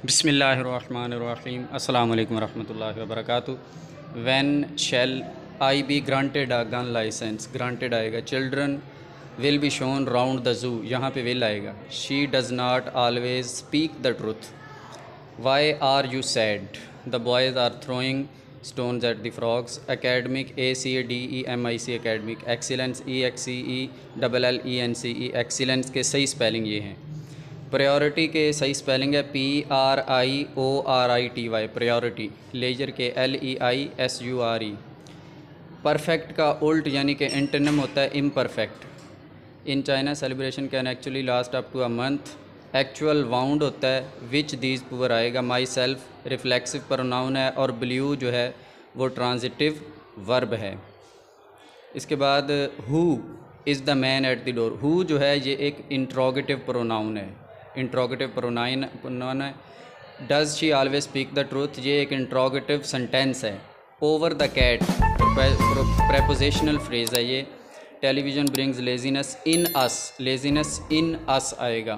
बिस्मिल्लाहिर्रहमानिर्रहीम अस्सलाम वालेकुम रहमतुल्लाहि व बरकातुहू। When shall I be granted a gun license, granted आएगा। Children will be shown round the zoo, यहाँ पे विल आएगा। She does not always speak the truth. Why are you sad, the boys are throwing stones at the frogs. Academic ACADEMIC academic. Excellence EXCELLENCE excellence के सही spelling ये हैं। Priority के सही spelling है PRIORITY प्रायोरिटी। लेजर के LEISURE। Perfect का उल्ट यानी कि एंटोनिम होता है imperfect. In China celebration can actually last up to a month. Actual wound होता है विच दीज पुअर आएगा। माई सेल्फ रिफ्लेक्सिव प्रोनाउन है और ब्ल्यू जो है वो ट्रांजिटिव वर्ब है। इसके बाद who is the man at the door. Who जो है ये एक इंट्रोगेटिव प्रोनाउन है, इंट्रोगेटिव प्रोनाउन है। Does she always speak the truth, ये एक इंट्रोगेटिव सेंटेंस है। Over the cat prepositional phrase है ये। Television brings laziness in us, laziness in us आएगा।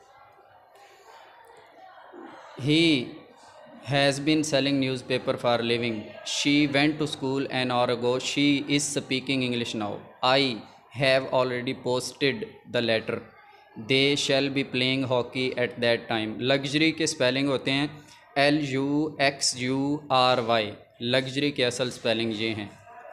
He has been selling newspaper for living. She went to school an hour ago. She is speaking English now. I have already posted the letter. They shall be playing hockey at that time. Luxury के spelling होते हैं LUXURY। Luxury के असल spelling ये हैं।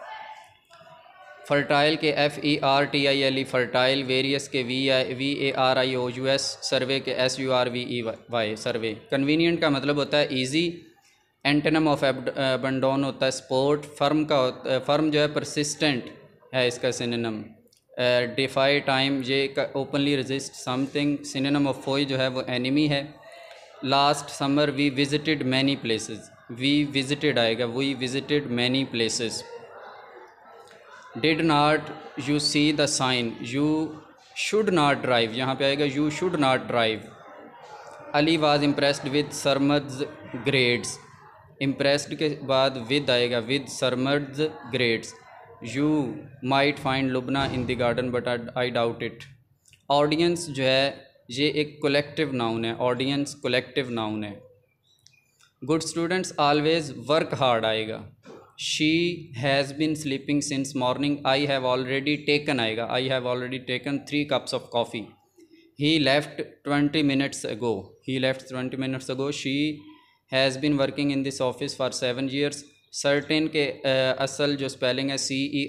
Fertile के FERTILE fertile. Various के VARIOUS। Survey के SURVEY सर्वे। कन्वीनियंट का मतलब होता है ईजी। एंटोनिम ऑफ अबंडोन होता है स्पोर्ट। फर्म का फर्म जो है परसिस्टेंट है इसका सिनोनिम। डिफाई टाइम, ये openly resist something. Synonym of foe जो है वो एनिमी है। Last summer we visited many places, we visited आएगा, we visited many places. Did not you see the sign, you should not drive, यहाँ पे आएगा you should not drive. Ali was impressed with Sarmad's grades. Impressed के बाद with आएगा, with Sarmad's grades. You might find Lubna in the garden but I doubt it. Audience जो है ये एक कोलेक्टिव नाउन है, ऑडियंस कोलेक्टिव नाउन है। Good students always work hard आएगा। She has been sleeping since morning. I have already taken आएगा, I have already taken 3 cups of coffee. He left 20 minutes ago, he left 20 minutes ago। She has been working in this office for 7 years। Certain के असल जो spelling है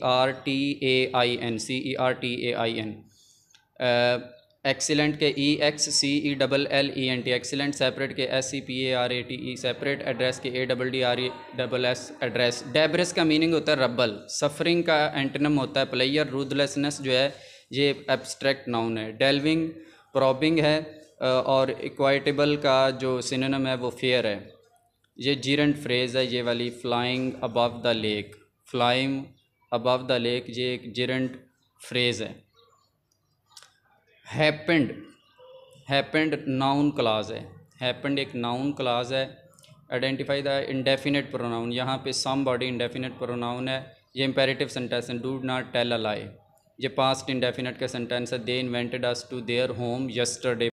CERTAIN। Excellent के EXCELLENT excellent. Separate के SEPARATE separate. Address के ADDRESS address. डेब्रेस का meaning होता है रबल। सफरिंग का एंटोनिम होता है प्लेयर। रूथलेसनेस जो है ये एब्स्ट्रैक्ट नाउन है। डेल्विंग प्रॉबिंग है और इक्वाइटेबल का जो सिनोनिम है वो फेयर है। ये जीरेंट फ्रेज़ है ये वाली। Flying above the lake, flying above the lake ये एक जीरेंट फ्रेज़ है। हैपेंड, हैपेंड नाउन क्लास है, हैपेंड एक नाउन क्लास है। आइडेंटिफाई द इंडेफिनेट प्रोनाउन, यहाँ पे सम बॉडी इंडेफिनेट प्रोनाउन है। ये इंपेरेटिव सेंटेंस है। Do not tell a lie, ये पास्ट इंडेफिनेट का सेंटेंस है। They invented us to their home yesterday.